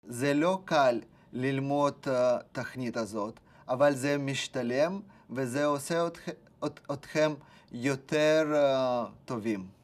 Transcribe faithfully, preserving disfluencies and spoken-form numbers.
זה לא קל ללמוד התוכנית הזאת, אבל זה משתלם וזה עושה אתכם יותר טובים.